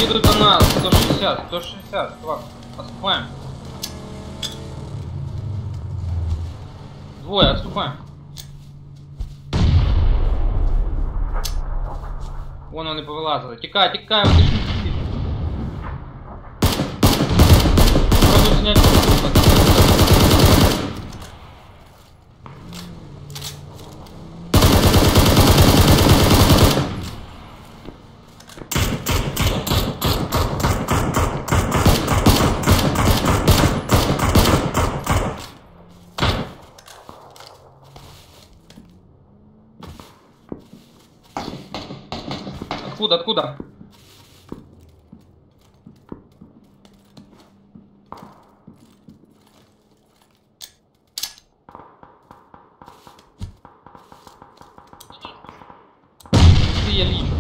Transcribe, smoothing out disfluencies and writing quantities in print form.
идут до нас. 160, 160, чувак. Отступаем. Двое, отступаем. Вон вони повилазили. Тікай, тікай, вони ж не тікай. Пробуй зняти. Откуда, откуда? Я лично.